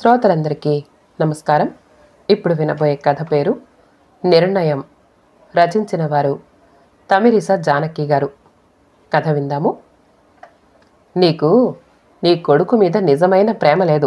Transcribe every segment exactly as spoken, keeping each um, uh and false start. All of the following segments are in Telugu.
శ్రోతలందరికీ నమస్కారం. ఇప్పుడు వినబోయే కథ పేరు నిర్ణయం. రచించిన వారు తమిరిస జానకి గారు. కథ విందాము. నీకు నీ కొడుకు మీద నిజమైన ప్రేమ లేదు.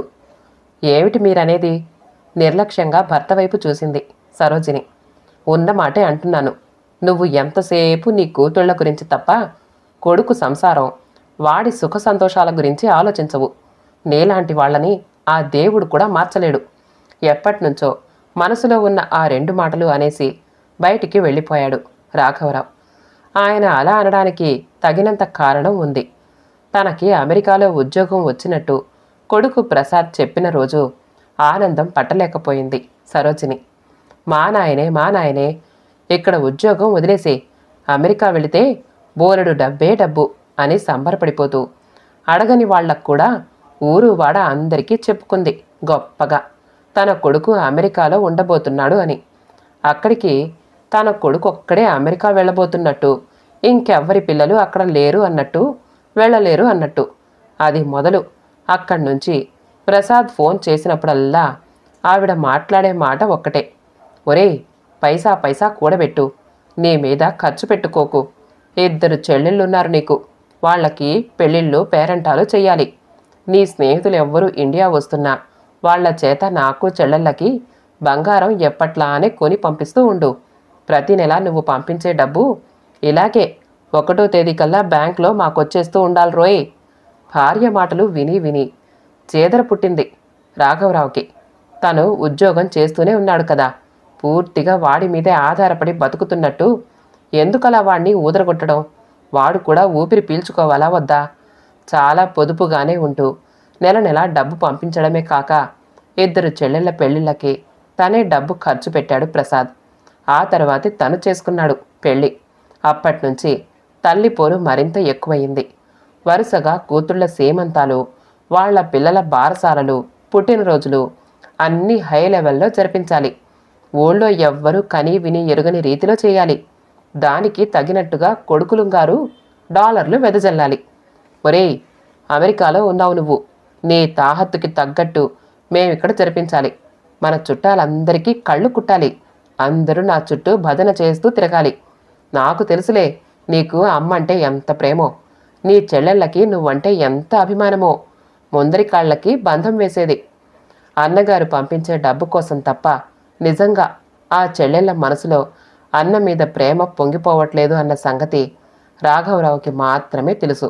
ఏమిటి మీరనేది? నిర్లక్ష్యంగా భర్త వైపు చూసింది సరోజిని. ఉన్న మాటే అంటున్నాను. నువ్వు ఎంతసేపు నీ కూతుళ్ల గురించి తప్ప కొడుకు సంసారం, వాడి సుఖ సంతోషాల గురించి ఆలోచించవు. నీలాంటి వాళ్ళని ఆ దేవుడు కూడా మార్చలేడు. ఎప్పటినుంచో మనసులో ఉన్న ఆ రెండు మాటలు అనేసి బయటికి వెళ్ళిపోయాడు రాఘవరావు. ఆయన అలా అనడానికి తగినంత కారణం ఉంది. తనకి అమెరికాలో ఉద్యోగం వచ్చినట్టు కొడుకు ప్రసాద్ చెప్పిన రోజు ఆనందం పట్టలేకపోయింది సరోజిని. మా నాయనే మా నాయనే ఇక్కడ ఉద్యోగం వదిలేసి అమెరికా వెళితే బోలెడు డబ్బే డబ్బు అని సంబరపడిపోతూ అడగని వాళ్లకు కూడా ఊరు వాడ అందరికీ చెప్పుకుంది గొప్పగా తన కొడుకు అమెరికాలో ఉండబోతున్నాడు అని. అక్కడికి తన కొడుకు ఒక్కడే అమెరికా వెళ్ళబోతున్నట్టు, ఇంకెవ్వరి పిల్లలు అక్కడ లేరు అన్నట్టు, వెళ్ళలేరు అన్నట్టు. అది మొదలు. అక్కడి నుంచి ప్రసాద్ ఫోన్ చేసినప్పుడల్లా ఆవిడ మాట్లాడే మాట ఒక్కటే, ఒరేయ్ పైసా పైసా కూడబెట్టు, నీ మీద ఖర్చు పెట్టుకోకు. ఇద్దరు చెల్లెళ్ళున్నారు నీకు, వాళ్ళకి పెళ్ళిళ్ళు పేరంటాలు చెయ్యాలి. నీ స్నేహితులు ఎవ్వరూ ఇండియా వస్తున్నా వాళ్ల చేత నాకు చెల్లెళ్ళకి బంగారం ఎప్పట్లానే కొని పంపిస్తూ ఉండు. ప్రతి నెల నువ్వు పంపించే డబ్బు ఇలాగే ఒకటో తేదీ కల్లా బ్యాంక్లో మాకొచ్చేస్తూ ఉండాలి రోయ్. భార్య మాటలు విని విని చేదర పుట్టింది రాఘవరావుకి. తను ఉద్యోగం చేస్తూనే ఉన్నాడు కదా, పూర్తిగా వాడి మీదే ఆధారపడి బతుకుతున్నట్టు ఎందుకలా వాడిని ఊదరగొట్టడం? వాడు కూడా ఊపిరి పీల్చుకోవాలా వద్దా? చాలా పొదుపుగానే ఉంటూ నెల నెల డబ్బు పంపించడమే కాక ఇద్దరు చెల్లెళ్ల పెళ్లిళ్ళకి తనే డబ్బు ఖర్చు పెట్టాడు ప్రసాద్. ఆ తర్వాతే తను చేసుకున్నాడు పెళ్ళి. అప్పట్నుంచి తల్లి పోరు మరింత ఎక్కువయింది. వరుసగా కూతుళ్ల సేమంతాలు, వాళ్ల పిల్లల బారసాలలు, పుట్టినరోజులు అన్నీ హై లెవెల్లో జరిపించాలి. ఊళ్ళో ఎవ్వరూ కనీ విని ఎరుగని రీతిలో చేయాలి. దానికి తగినట్టుగా కొడుకులు గారు డాలర్లు వెదజల్లాలి. ఒరేయ్ అమెరికాలో ఉన్నావు నువ్వు, నీ తాహత్తుకి తగ్గట్టు మేమిక్కడ జరిపించాలి. మన చుట్టాలందరికీ కళ్ళు కుట్టాలి. అందరూ నా చుట్టూ భజన చేస్తూ తిరగాలి. నాకు తెలుసులే నీకు అమ్మంటే ఎంత ప్రేమో, నీ చెల్లెళ్ళకి నువ్వంటే ఎంత అభిమానమో. ముందరి కాళ్ళకి బంధం వేసేది. అన్నగారు పంపించే డబ్బు కోసం తప్ప నిజంగా ఆ చెల్లెళ్ళ మనసులో అన్న మీద ప్రేమ పొంగిపోవట్లేదు అన్న సంగతి రాఘవరావుకి మాత్రమే తెలుసు.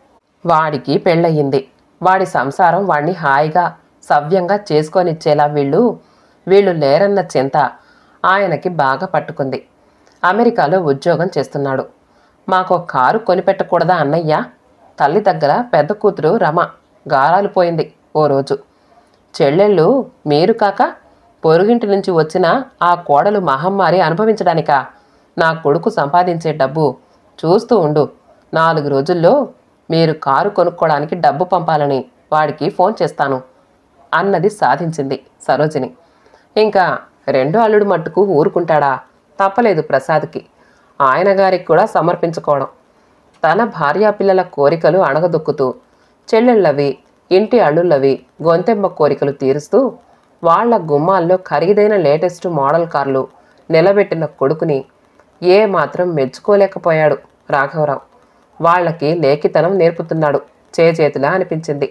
వాడికి పెళ్ళయింది. వాడి సంసారం వాణ్ణి హాయిగా సవ్యంగా చేసుకొనిచ్చేలా వీళ్ళు వీళ్ళు లేరన్న చింత ఆయనకి బాగా పట్టుకుంది. అమెరికాలో ఉద్యోగం చేస్తున్నాడు. మాకో కారు కొనిపెట్టకూడదా అన్నయ్య? తల్లి దగ్గర పెద్ద కూతురు రమ గారాలు పోయింది ఓ రోజు. చెల్లెళ్ళు మీరు కాక పొరుగింటి నుంచి వచ్చిన ఆ కోడలు మహమ్మారి అనుభవించడానికా? నా కొడుకు సంపాదించే డబ్బు చూస్తూ ఉండు, నాలుగు రోజుల్లో మీరు కారు కొనుక్కోవడానికి డబ్బు పంపాలని వాడికి ఫోన్ చేస్తాను అన్నది సాధించింది సరోజిని. ఇంకా రెండో అల్లుడు మట్టుకు ఊరుకుంటాడా? తప్పలేదు ప్రసాద్కి. ఆయన గారికి కూడా సమర్పించుకోవడం. తన భార్యాపిల్లల కోరికలు అణగదొక్కుతూ, చెల్లెళ్ళవి ఇంటి అల్లుళ్ళవి గొంతెమ్మ కోరికలు తీరుస్తూ, వాళ్ల గుమ్మాల్లో ఖరీదైన లేటెస్ట్ మోడల్ కార్లు నిలబెట్టిన కొడుకుని ఏ మాత్రం మెచ్చుకోలేకపోయాడు రాఘవరావు. వాళ్లకి లేఖితనం నేర్పుతున్నాడు చేజేతులా అనిపించింది.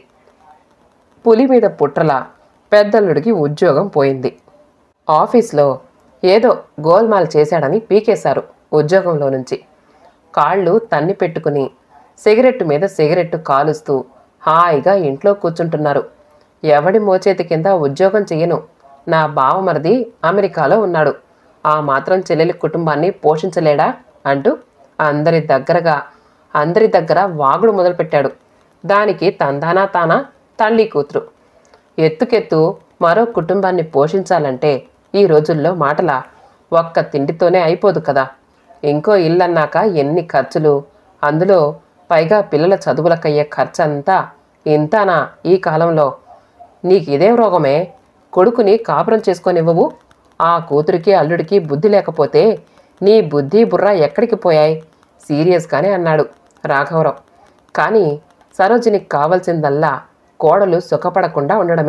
పులి మీద పుట్రలా పెద్దల్లుడికి ఉద్యోగం పోయింది. ఆఫీస్లో ఏదో గోల్మాల్ చేశాడని పీకేశారు ఉద్యోగంలో నుంచి. కాళ్ళు తన్ని పెట్టుకుని సిగరెట్టు మీద సిగరెట్టు కాలుస్తూ హాయిగా ఇంట్లో కూర్చుంటున్నారు. ఎవడి మోచేతి కింద ఉద్యోగం చెయ్యను, నా బావమరిది అమెరికాలో ఉన్నాడు, ఆ మాత్రం చెల్లెలి కుటుంబాన్ని పోషించలేడా అంటూ అందరి దగ్గరగా అందరి దగ్గర వాగుడు మొదలుపెట్టాడు. దానికి తందానా తానా తల్లి కూతురు. ఎత్తుకెత్తు మరో కుటుంబాన్ని పోషించాలంటే ఈ రోజుల్లో మాటలా? ఒక్క తిండితోనే అయిపోదు కదా. ఇంకో ఇల్లన్నాక ఎన్ని ఖర్చులు, అందులో పైగా పిల్లల చదువులకయ్యే ఖర్చంతా ఇంతానా ఈ కాలంలో? నీకిదేం రోగమే? కొడుకుని కాపురం చేసుకొనివ్వవు? ఆ కూతురికి అల్లుడికి బుద్ధి లేకపోతే నీ బుద్ధి బుర్ర ఎక్కడికి పోయాయి? సీరియస్గానే అన్నాడు రాఘవరావు. కానీ సరోజినికి కావలసిందల్లా కోడలు సుఖపడకుండా ఉండడమే.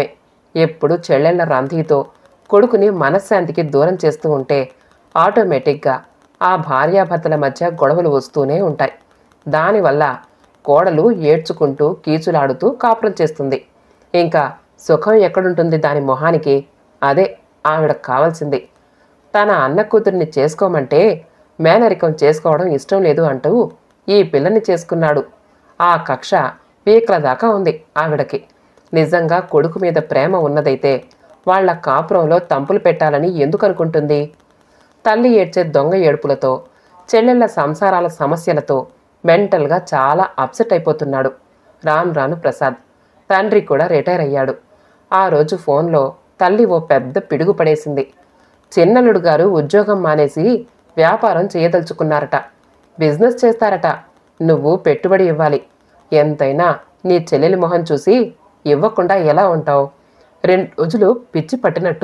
ఎప్పుడు చెల్లెళ్ల రంధితో కొడుకుని మనశ్శాంతికి దూరం చేస్తూ ఉంటే ఆటోమేటిక్గా ఆ భార్యాభర్తల మధ్య గొడవలు వస్తూనే ఉంటాయి. దానివల్ల కోడలు ఏడ్చుకుంటూ కీచులాడుతూ కాపురం చేస్తుంది. ఇంకా సుఖం ఎక్కడుంటుంది దాని మొహానికి? అదే ఆవిడకు కావాల్సింది. తన అన్న కూతుర్ని చేసుకోమంటే మేనరికం చేసుకోవడం ఇష్టం లేదు అంటూ ఈ పిల్లని చేసుకున్నాడు. ఆ కక్ష పీకల దాకా ఉంది ఆవిడకి. నిజంగా కొడుకు మీద ప్రేమ ఉన్నదైతే వాళ్ల కాపురంలో తంపులు పెట్టాలని ఎందుకు అనుకుంటుంది? తల్లి ఏడ్చే దొంగ ఏడుపులతో, చెల్లెళ్ల సంసారాల సమస్యలతో మెంటల్గా చాలా అప్సెట్ అయిపోతున్నాడు రాను రాను ప్రసాద్. తండ్రి కూడా రిటైర్ అయ్యాడు. ఆ రోజు ఫోన్లో తల్లి ఓ పెద్ద పిడుగు పడేసింది. చిన్నల్లుడు గారు ఉద్యోగం మానేసి వ్యాపారం చేయదలుచుకున్నారట. బిజినెస్ చేస్తారట. నువ్వు పెట్టుబడి ఇవ్వాలి. ఎంతైనా నీ చెల్లెలి మొహం చూసి ఇవ్వకుండా ఎలా ఉంటావు? రెండు రోజులు పిచ్చి పట్టినట్టు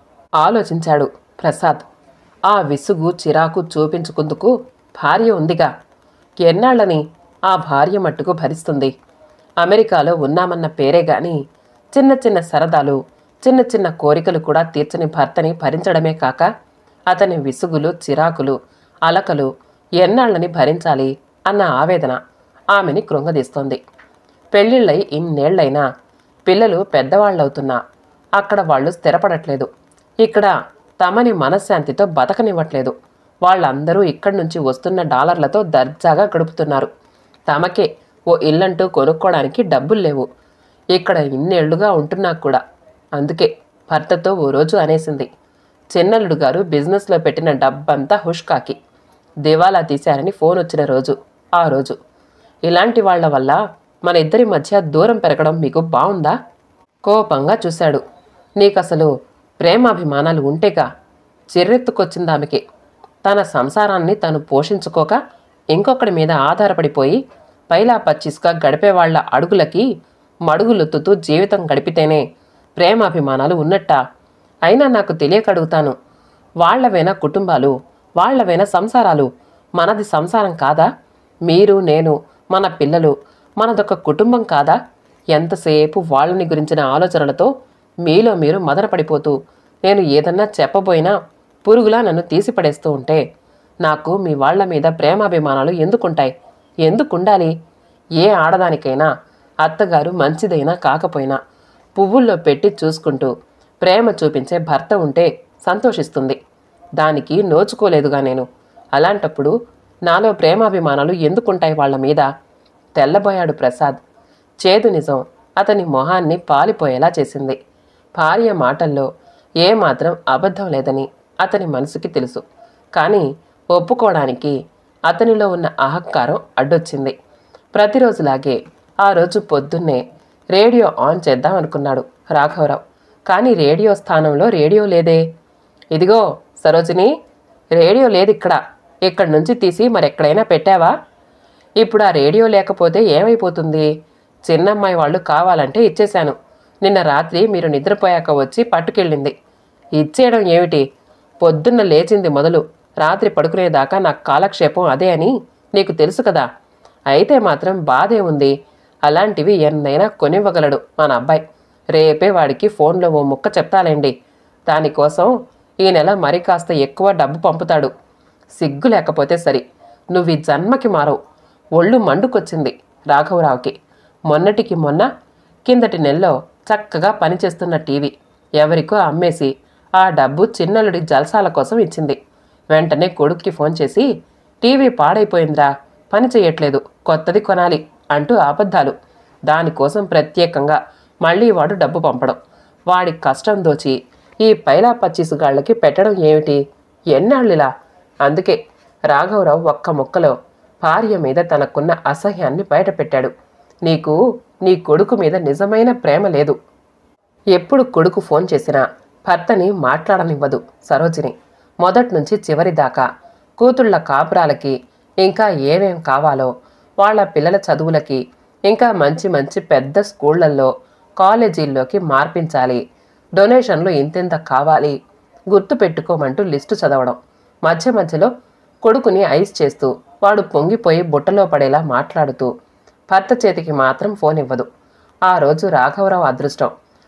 ఆలోచించాడు ప్రసాద్. ఆ విసుగు చిరాకు చూపించుకుందుకు భార్య ఉందిగా. ఎన్నాళ్ళని ఆ భార్య మట్టుకు భరిస్తుంది? అమెరికాలో ఉన్నామన్న పేరే గాని చిన్న చిన్న సరదాలు, చిన్న చిన్న కోరికలు కూడా తీర్చని భర్తని భరించడమే కాక అతని విసుగులు, చిరాకులు, అలకలు ఎన్నాళ్ళని భరించాలి అన్న ఆవేదన ఆమెని కృంగదీస్తోంది. పెళ్ళిళ్ళై ఇన్నేళ్లైనా పిల్లలు పెద్దవాళ్ళవుతున్నా అక్కడ వాళ్ళు స్థిరపడట్లేదు. ఇక్కడ తమని మనశ్శాంతితో బతకనివ్వట్లేదు. వాళ్ళందరూ ఇక్కడి నుంచి వస్తున్న డాలర్లతో దర్జాగా గడుపుతున్నారు. తమకే ఓ ఇల్లంటూ కొనుక్కోవడానికి డబ్బులు లేవు. ఇక్కడ ఇన్నేళ్లుగా ఉంటున్నా కూడా. అందుకే భర్తతో ఓ రోజు అనేసింది, చిన్నల్లుడు గారు బిజినెస్లో పెట్టిన డబ్బంతా హుష్కాకి దివాలా తీశారని ఫోన్ వచ్చిన రోజు ఆ రోజు. ఇలాంటి వాళ్ల వల్ల మన ఇద్దరి మధ్య దూరం పెరగడం మీకు బావుందా? కోపంగా చూశాడు. నీకసలు ప్రేమాభిమానాలు ఉంటేగా చిర్రెత్తుకొచ్చిందామెకి. తన సంసారాన్ని తను పోషించుకోక ఇంకొకటి మీద ఆధారపడిపోయి పైలా పచ్చిస్గా గడిపేవాళ్ల అడుగులకి మడుగులొత్తుతూ జీవితం గడిపితేనే ప్రేమాభిమానాలు ఉన్నట్టా? అయినా నాకు తెలియకడుగుతాను, వాళ్లవైనా కుటుంబాలు, వాళ్లవైనా సంసారాలు, మనది సంసారం కాదా? మీరు, నేను, మన పిల్లలు, మనదొక కుటుంబం కాదా? ఎంతసేపు వాళ్ళని గురించిన ఆలోచనలతో మీలో మీరు మదనపడిపోతూ నేను ఏదన్నా చెప్పబోయినా పురుగులా నన్ను తీసిపడేస్తూ ఉంటే నాకు మీ వాళ్ల మీద ప్రేమాభిమానాలు ఎందుకుంటాయి? ఎందుకుండాలి? ఏ ఆడదానికైనా అత్తగారు మంచిదైనా కాకపోయినా పువ్వుల్లో పెట్టి చూసుకుంటూ ప్రేమ చూపించే భర్త ఉంటే సంతోషిస్తుంది. దానికి నోచుకోలేదుగా నేను. అలాంటప్పుడు నాలో ప్రేమాభిమానాలు ఎందుకుంటాయి వాళ్ల మీద? తెల్లబోయాడు ప్రసాద్. చేదు నిజం అతని మొహాన్ని పాలిపోయేలా చేసింది. భార్య మాటల్లో ఏమాత్రం అబద్ధం లేదని అతని మనసుకి తెలుసు. కానీ ఒప్పుకోవడానికి అతనిలో ఉన్న అహంకారం అడ్డొచ్చింది. ప్రతిరోజులాగే ఆ రోజు పొద్దున్నే రేడియో ఆన్ చేద్దాం అనుకున్నాడు రాఘవరావు. కానీ రేడియో స్థానంలో రేడియో లేదే. ఇదిగో సరోజిని, రేడియో లేదిక్కడ. ఇక్కడి నుంచి తీసి మరెక్కడైనా పెట్టావా? ఇప్పుడు ఆ రేడియో లేకపోతే ఏమైపోతుంది? చిన్నమ్మాయి వాళ్ళు కావాలంటే ఇచ్చేశాను. నిన్న రాత్రి మీరు నిద్రపోయాక వచ్చి పట్టుకెళ్ళింది. ఇచ్చేయడం ఏమిటి? పొద్దున్న లేచింది మొదలు రాత్రి పడుకునేదాకా నాకు కాలక్షేపం అదే అని నీకు తెలుసు కదా. అయితే మాత్రం బాధే ఉంది. అలాంటివి ఎన్నైనా కొనివ్వగలడు మన అబ్బాయి. రేపే వాడికి ఫోన్లో ఓ ముక్క చెప్తాలేండి. దానికోసం ఈ నెల మరి కాస్త ఎక్కువ డబ్బు పంపుతాడు. సిగ్గు లేకపోతే సరి. నువ్వు ఈ జన్మకి మారవు. ఒళ్ళు మండుకొచ్చింది రాఘవరావుకి. మొన్నటికి మొన్న కిందటి నెలలో చక్కగా పనిచేస్తున్న టీవీ ఎవరికో అమ్మేసి ఆ డబ్బు చిన్నల్లుడి జల్సాల కోసం ఇచ్చింది. వెంటనే కొడుక్కి ఫోన్ చేసి, టీవీ పాడైపోయిందిరా, పని చేయట్లేదు, కొత్తది కొనాలి అంటూ అబద్ధాలు. దానికోసం ప్రత్యేకంగా మళ్ళీ వాడు డబ్బు పంపడం. వాడి కష్టం దోచి ఈ పైలా పచ్చీసుగాళ్ళకి పెట్టడం ఏమిటి? ఎన్నాళ్ళిలా? అందుకే రాఘవరావు ఒక్క ముక్కలో భార్య మీద తనకున్న అసహ్యాన్ని బయటపెట్టాడు. నీకు నీ కొడుకు మీద నిజమైన ప్రేమ లేదు. ఎప్పుడు కొడుకు ఫోన్ చేసినా భర్తని మాట్లాడనివ్వదు సరోజిని. మొదట్నుంచి చివరి దాకా కూతుళ్ల కాపురాలకి, ఇంకా ఏమేం కావాలో వాళ్ళ పిల్లల చదువులకి, ఇంకా మంచి మంచి పెద్ద స్కూళ్లల్లో కాలేజీల్లోకి మార్పించాలి, డొనేషన్లు ఇంతెంత కావాలి, గుర్తు పెట్టుకోమంటూ లిస్టు చదవడం. మధ్య మధ్యలో కొడుకుని ఐస్ చేస్తూ వాడు పొంగిపోయి బుట్టలో పడేలా మాట్లాడుతూ భర్త చేతికి మాత్రం ఫోన్ ఇవ్వదు. ఆ రోజు రాఘవరావు అదృష్టం.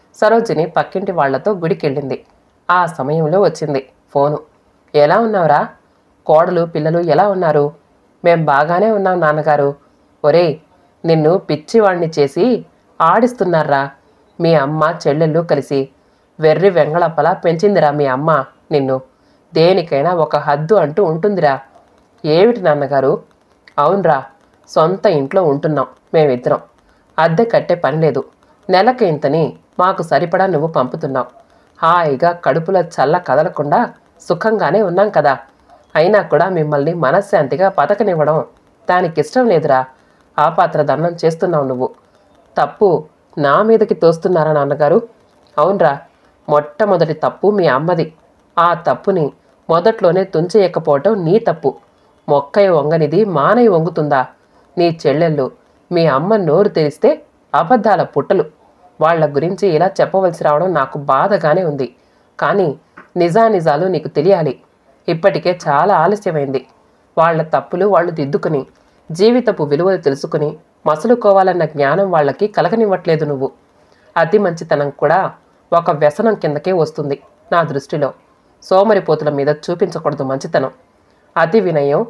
సరోజిని పక్కింటి వాళ్లతో గుడికెళ్ళింది. ఆ సమయంలో వచ్చింది ఫోను. ఎలా ఉన్నావురా? కోడలు పిల్లలు ఎలా ఉన్నారు? మేం బాగానే ఉన్నాం నాన్నగారు. ఒరేయ్, నిన్ను పిచ్చివాణ్ణి చేసి ఆడిస్తున్నారా? మీ అమ్మ చెల్లెళ్ళు కలిసి వెర్రి వెంగళప్పలా పెంచిందిరా మీ అమ్మ నిన్ను. దేనికైనా ఒక హద్దు అంటూ ఉంటుందిరా. ఏమిటి నాన్నగారు? అవునరా, సొంత ఇంట్లో ఉంటున్నాం మేమిద్దరం. అద్దె కట్టే పని లేదు. నెలకి ఇంతని మాకు సరిపడా నువ్వు పంపుతున్నావు. హాయిగా కడుపులో చల్ల కదలకుండా సుఖంగానే ఉన్నాం కదా. అయినా కూడా మిమ్మల్ని మనశ్శాంతిగా బతకనివ్వడం దానికిష్టం లేదురా. ఆ పాత్ర దన్నం చేస్తున్నావు నువ్వు. తప్పు నా మీదకి తోస్తున్నారా నాన్నగారు? అవునరా, మొట్టమొదటి తప్పు మీ అమ్మది. ఆ తప్పుని మొదట్లోనే తుంచేయకపోవటం నీ తప్పు. మొక్కయ్య వంగనిది మానయ్య వంగుతుందా? నీ చెల్లెళ్ళు మీ అమ్మ నోరు తెరిస్తే అబద్ధాల పుట్టలు. వాళ్ల గురించి ఇలా చెప్పవలసి రావడం నాకు బాధగానే ఉంది. కానీ నిజానిజాలు నీకు తెలియాలి. ఇప్పటికే చాలా ఆలస్యమైంది. వాళ్ల తప్పులు వాళ్ళు దిద్దుకుని జీవితపు విలువలు తెలుసుకుని మసులుకోవాలన్న జ్ఞానం వాళ్ళకి కలగనివ్వట్లేదు నువ్వు. అతి మంచితనం కూడా ఒక వ్యసనం కిందకే వస్తుంది నా దృష్టిలో. సోమరిపోతుల మీద చూపించకూడదు మంచితనం. అతి వినయం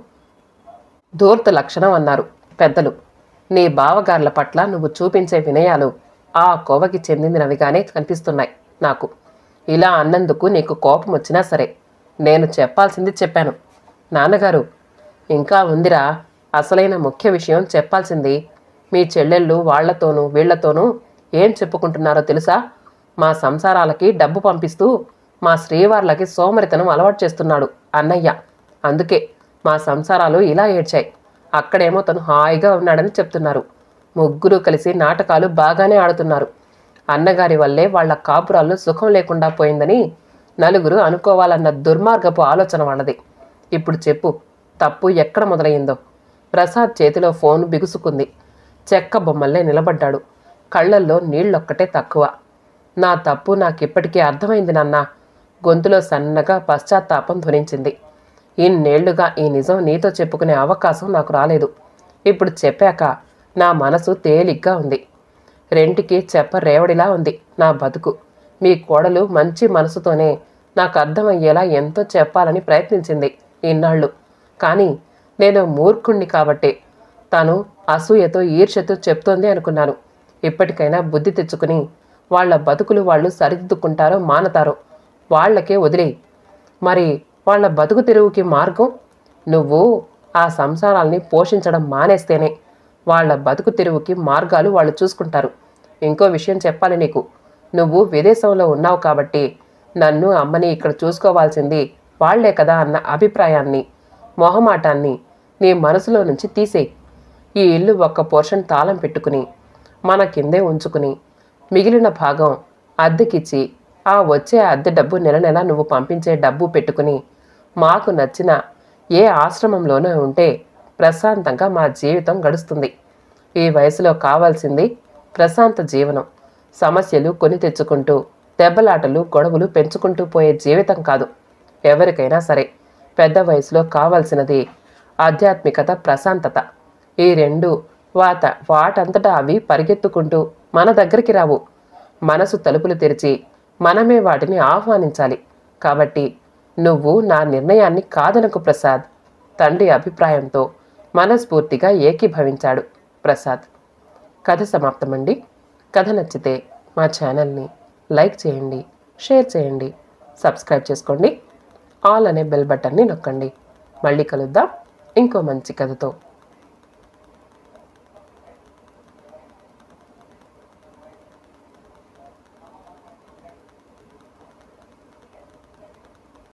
ధూర్త లక్షణం అన్నారు పెద్దలు. నీ బావగార్ల పట్ల నువ్వు చూపించే వినయాలు ఆ కోవకి చెందినవిగానే కనిపిస్తున్నాయి నాకు. ఇలా అన్నందుకు నీకు కోపం వచ్చినా సరే, నేను చెప్పాల్సింది చెప్పాను. నాన్నగారు, ఇంకా ఉందిరా అసలైన ముఖ్య విషయం చెప్పాల్సింది. మీ చెల్లెళ్ళు వాళ్లతోనూ వీళ్లతోనూ ఏం చెప్పుకుంటున్నారో తెలుసా? మా సంసారాలకి డబ్బు పంపిస్తూ మా శ్రీవార్లకి సోమరితనం అలవాటు చేస్తున్నాడు అన్నయ్య. అందుకే మా సంసారాలు ఇలా ఏడ్చాయి. అక్కడేమో తను హాయిగా ఉన్నాడని చెప్తున్నారు. ముగ్గురు కలిసి నాటకాలు బాగానే ఆడుతున్నారు. అన్నగారి వల్లే వాళ్ల కాపురాల్లో సుఖం లేకుండా పోయిందని నలుగురు అనుకోవాలన్న దుర్మార్గపు ఆలోచన వాళ్ళది. ఇప్పుడు చెప్పు, తప్పు ఎక్కడ మొదలయ్యిందో? ప్రసాద్ చేతిలో ఫోన్ బిగుసుకుంది. చెక్క బొమ్మల్లే నిలబడ్డాడు. కళ్లల్లో నీళ్లొక్కటే తక్కువ. నా తప్పు నాకిప్పటికీ అర్థమైంది నాన్నా. గొంతులో సన్నగా పశ్చాత్తాపం ధ్వనించింది. ఇన్నేళ్లుగా ఈ నిజం నీతో చెప్పుకునే అవకాశం నాకు రాలేదు. ఇప్పుడు చెప్పాక నా మనసు తేలిగ్గా ఉంది. రెంటికి చెప్ప రేవడిలా ఉంది నా బతుకు. మీ కోడలు మంచి మనసుతోనే నాకు అర్థమయ్యేలా ఎంతో చెప్పాలని ప్రయత్నించింది ఇన్నాళ్ళు. కానీ నేను మూర్ఖుణ్ణి కాబట్టే తను అసూయతో ఈర్ష్యతో చెప్తోంది అనుకున్నాను. ఇప్పటికైనా బుద్ధి తెచ్చుకుని వాళ్ల బతుకులు వాళ్ళు సరిదిద్దుకుంటారో మానతారో వాళ్లకే వదిలేయి. మరి వాళ్ల బతుకు తెరువుకి మార్గం? నువ్వు ఆ సంసారాల్ని పోషించడం మానేస్తేనే వాళ్ల బతుకు తెరువుకి మార్గాలు వాళ్ళు చూసుకుంటారు. ఇంకో విషయం చెప్పాలి నీకు. నువ్వు విదేశంలో ఉన్నావు కాబట్టి నన్ను అమ్మని ఇక్కడ చూసుకోవాల్సింది వాళ్లే కదా అన్న అభిప్రాయాన్ని, మొహమాటాన్ని నీ మనసులో నుంచి తీసేయి. ఈ ఇల్లు ఒక్క పోర్షన్ తాళం పెట్టుకుని మన కిందే ఉంచుకుని మిగిలిన భాగం అద్దెకిచ్చి ఆ వచ్చే అద్దె డబ్బు నెల నెల నువ్వు పంపించే డబ్బు పెట్టుకుని మాకు నచ్చిన ఏ ఆశ్రమంలోనే ఉంటే ప్రశాంతంగా మా జీవితం గడుస్తుంది. ఈ వయసులో కావాల్సింది ప్రశాంత జీవనం. సమస్యలు కొని తెచ్చుకుంటూ దెబ్బలాటలు గొడవలు పెంచుకుంటూ పోయే జీవితం కాదు. ఎవరికైనా సరే పెద్ద వయసులో కావాల్సినది ఆధ్యాత్మికత, ప్రశాంతత. ఈ రెండు వాత వాటంతటా అవి పరిగెత్తుకుంటూ మన దగ్గరికి రావు. మనసు తలుపులు తెరిచి మనమే వాటిని ఆహ్వానించాలి. కాబట్టి నువ్వు నా నిర్ణయాన్ని కాదనకు ప్రసాద్. తండ్రి అభిప్రాయంతో మనస్ఫూర్తిగా ఏకీభవించాడు ప్రసాద్. కథ సమాప్తమండి. కథ నచ్చితే మా ఛానల్ని లైక్ చేయండి, షేర్ చేయండి, సబ్స్క్రైబ్ చేసుకోండి. ఆల్ అనే బెల్ బటన్ని నొక్కండి. మళ్ళీ కలుద్దాం ఇంకో మంచి కథతో.